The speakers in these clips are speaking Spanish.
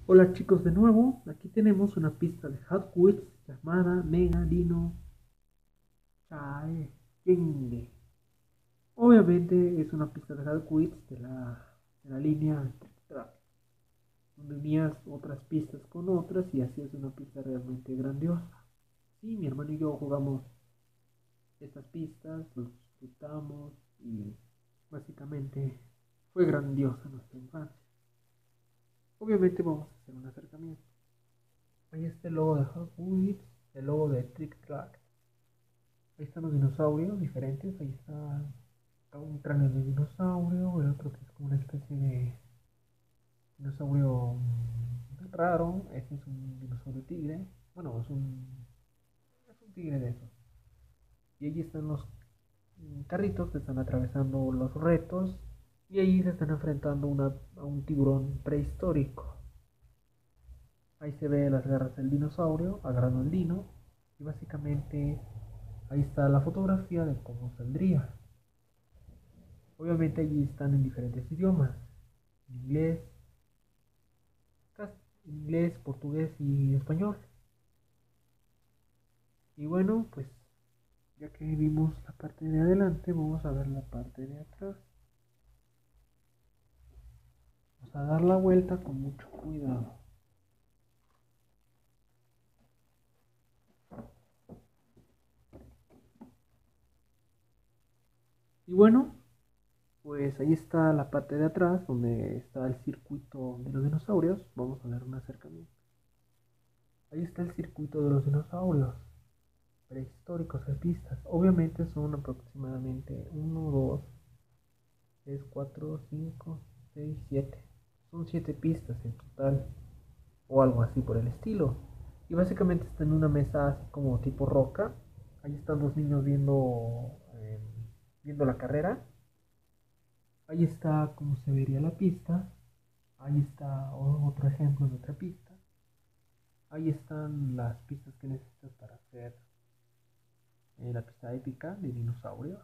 Hola chicos de nuevo, aquí tenemos una pista de Hot Wheels llamada Mega Dino Challenge. Obviamente es una pista de Hot Wheels de la línea Trick Track, donde unías otras pistas con otras y así es una pista realmente grandiosa. Sí, mi hermano y yo jugamos estas pistas, los disfrutamos y básicamente fue grandiosa nuestra infancia. Obviamente vamos a hacer un acercamiento. Ahí está el logo de Hot Wheels, el logo de Trick Track. Ahí están los dinosaurios diferentes. Ahí está un cráneo de dinosaurio, el otro que es como una especie de dinosaurio raro. Este es un dinosaurio tigre. Bueno, es un tigre de esos. Y allí están los carritos que están atravesando los retos. Y allí se están enfrentando a un tiburón prehistórico. Ahí se ve las garras del dinosaurio agarrando el dino. Y básicamente ahí está la fotografía de cómo saldría. Obviamente allí están en diferentes idiomas, inglés, inglés, portugués y español. Y bueno, pues ya que vimos la parte de adelante, vamos a ver la parte de atrás. Vamos a dar la vuelta con mucho cuidado. Y bueno, pues ahí está la parte de atrás, donde está el circuito de los dinosaurios. Vamos a dar un acercamiento. Ahí está el circuito de los dinosaurios prehistóricos en pistas. Obviamente son aproximadamente uno, 2, 3, 4, 5, 6, 7. Son 7 pistas en total, o algo así por el estilo. Y básicamente está en una mesa así como tipo roca. Ahí están los niños viendo la carrera. Ahí está como se vería la pista. Ahí está otro ejemplo de otra pista. Ahí están las pistas que necesitas para hacer la pista épica de dinosaurio.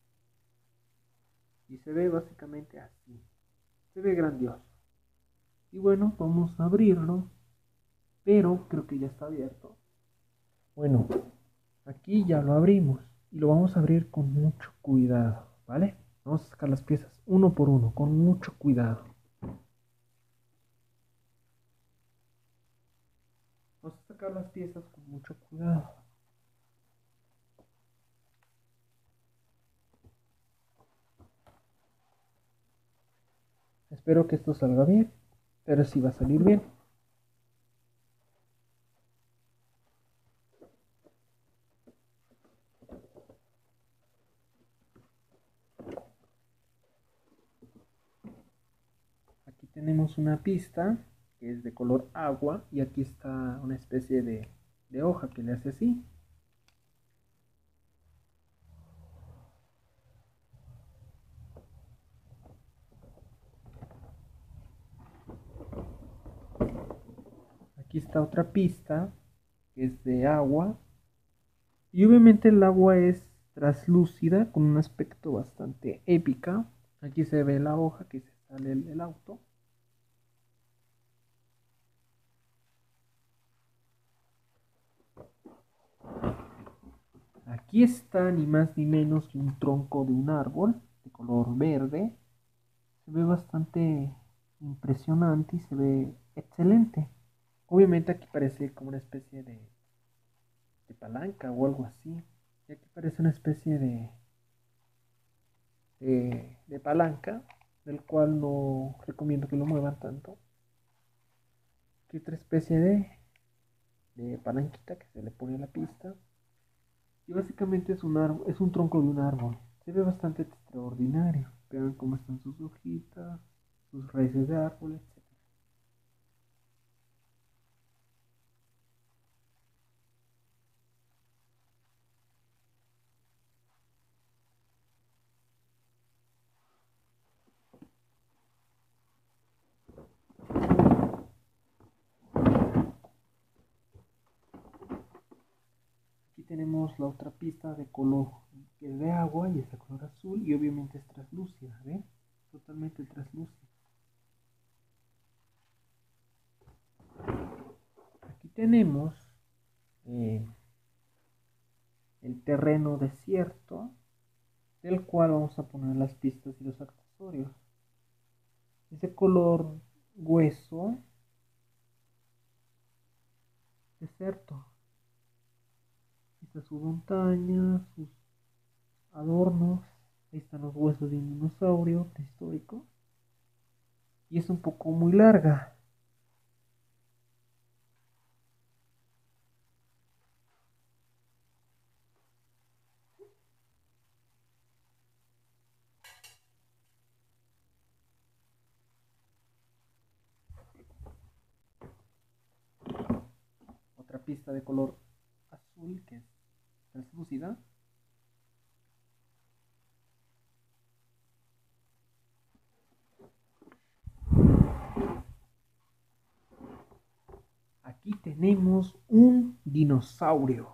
Y se ve básicamente así. Se ve grandioso. Y bueno, vamos a abrirlo. Pero creo que ya está abierto. Bueno, aquí ya lo abrimos. Y lo vamos a abrir con mucho cuidado, ¿vale? Vamos a sacar las piezas uno por uno, con mucho cuidado. Vamos a sacar las piezas con mucho cuidado. Espero que esto salga bien. Pero sí va a salir bien. Aquí tenemos una pista que es de color agua. Y aquí está una especie de hoja que le hace así. Aquí está otra pista que es de agua. Y obviamente el agua es traslúcida con un aspecto bastante épica. Aquí se ve la hoja que se sale el auto. Aquí está ni más ni menos que un tronco de un árbol de color verde. Se ve bastante impresionante y se ve excelente. Obviamente aquí parece como una especie de palanca o algo así. Y aquí parece una especie de palanca, del cual no recomiendo que lo muevan tanto. Aquí otra especie de palanquita que se le pone a la pista. Y básicamente es un tronco de un árbol. Se ve bastante extraordinario. Vean cómo están sus hojitas, sus raíces de árbol, etc. Aquí tenemos la otra pista de color que es de agua y es de color azul y obviamente es translúcida, ¿ven? Totalmente translúcida. tenemos eh, el terreno desierto, del cual vamos a poner las pistas y los accesorios. Ese color hueso, desierto. Esta es su montaña, sus adornos. Ahí están los huesos de un dinosaurio prehistórico. Y es un poco muy larga. Otra pista de color azul que es translúcida. Aquí tenemos un dinosaurio.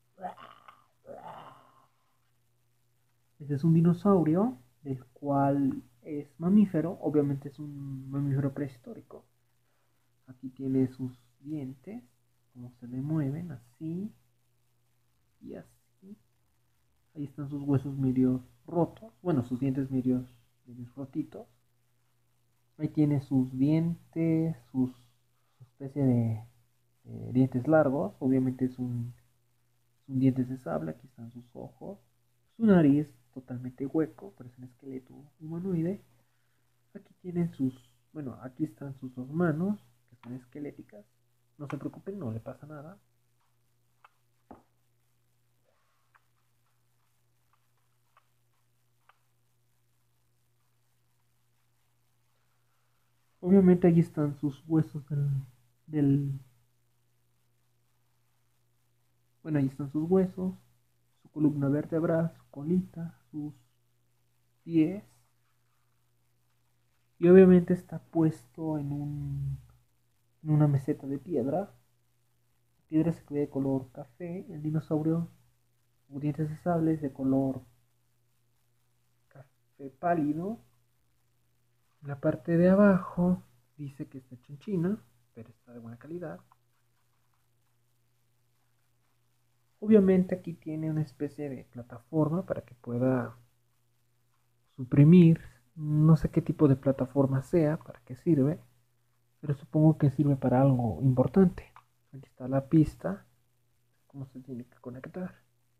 Este es un dinosaurio del cual es mamífero. Obviamente es un mamífero prehistórico. Aquí tiene sus dientes, como se le mueven, así y así. Ahí están sus huesos medios rotos. Bueno, sus dientes medios rotitos. Ahí tiene sus dientes, su especie de dientes largos. Obviamente es un diente de sable. Aquí están sus ojos. Su nariz totalmente hueco, pero es un esqueleto humanoide. Aquí tienen bueno, aquí están sus dos manos, que son esqueléticas. No se preocupen, no le pasa nada. Obviamente allí están sus huesos bueno, ahí están sus huesos, su columna vertebral, su colita, sus pies. Y obviamente está puesto en una meseta de piedra. La piedra se ve de color café. El dinosaurio, con dientes de sable, es de color café pálido. En la parte de abajo dice que está hecho en China, pero está de buena calidad. Obviamente aquí tiene una especie de plataforma para que pueda suprimir. No sé qué tipo de plataforma sea, para qué sirve, pero supongo que sirve para algo importante. Aquí está la pista, cómo se tiene que conectar.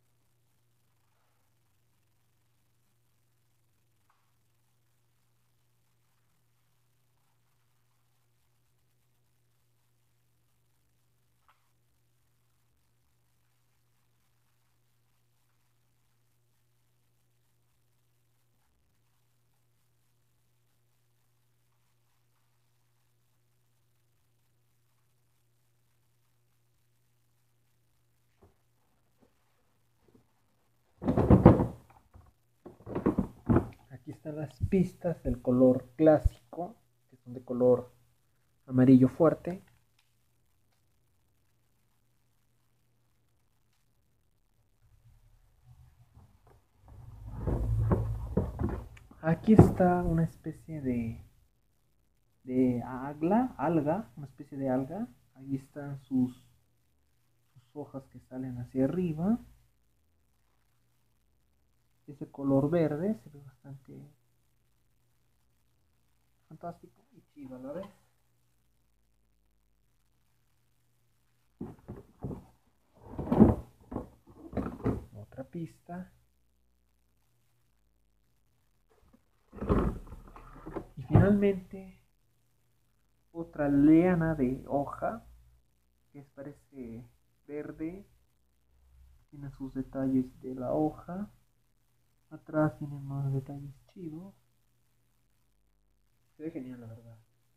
Aquí están las pistas del color clásico, que son de color amarillo fuerte. Aquí está una especie de alga, una especie de alga. Ahí están sus hojas que salen hacia arriba. Ese color verde se ve bastante fantástico y chido a la vez. Otra pista. Y finalmente otra liana de hoja que parece verde. Tiene sus detalles de la hoja. Atrás tiene más detalles chidos. Se ve genial, la verdad.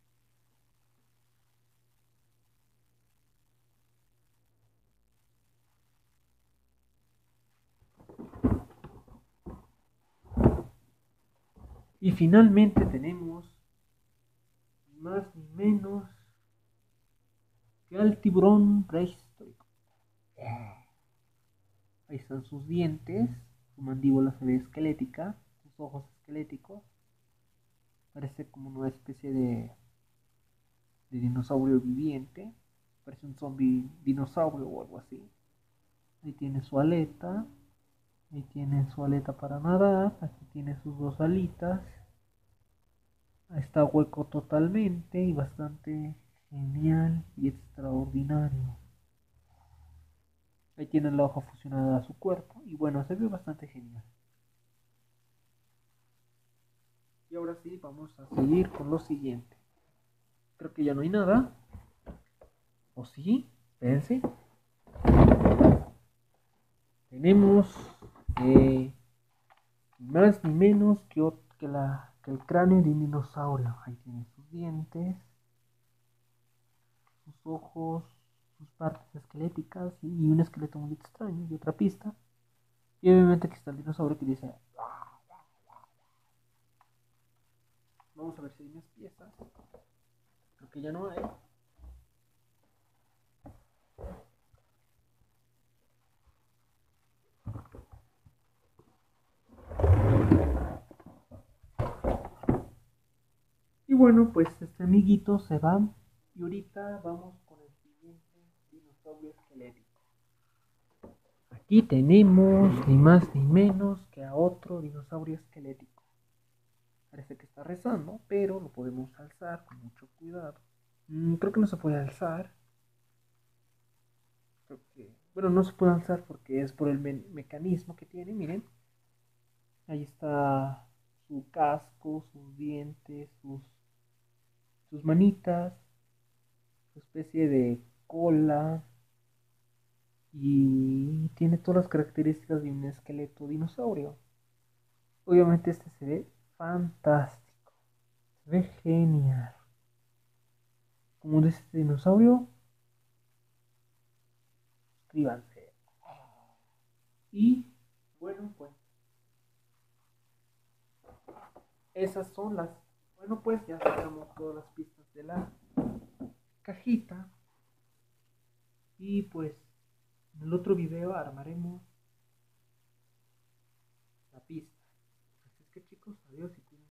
Y finalmente tenemos ni más ni menos que al tiburón prehistórico. Ahí están sus dientes, su mandíbula se ve esquelética, sus ojos esqueléticos. Parece como una especie de dinosaurio viviente. parece un zombie dinosaurio o algo así. Ahí tiene su aleta. Ahí tiene su aleta para nadar. Aquí tiene sus dos alitas. Está hueco totalmente y bastante genial y extraordinario. Ahí tiene la hoja fusionada a su cuerpo y bueno, se ve bastante genial. Y ahora sí, vamos a seguir con lo siguiente. Creo que ya no hay nada. ¿O sí? Espérense. Tenemos ni más ni menos que el cráneo de un dinosaurio. Ahí tiene sus dientes, sus ojos, sus partes esqueléticas y un esqueleto muy extraño y otra pista. Y obviamente aquí está el dinosaurio que dice... Vamos a ver si hay más piezas. Creo que ya no hay. Y bueno, pues este amiguito se va. Y ahorita vamos con el siguiente dinosaurio esquelético. Aquí tenemos ni más ni menos que a otro dinosaurio esquelético. Parece que está rezando, pero lo podemos alzar con mucho cuidado. Creo que no se puede alzar. Creo que, bueno, no se puede alzar porque es por el mecanismo que tiene. Miren, ahí está su casco, sus dientes, sus manitas, su especie de cola. Y tiene todas las características de un esqueleto dinosaurio. Obviamente este se ve fantástico. Se ve genial. Como de este dinosaurio, suscríbanse. Y bueno, pues esas son las... Bueno, pues ya sacamos todas las pistas de la cajita. Y pues en el otro video armaremos la pista. Así es que chicos, adiós.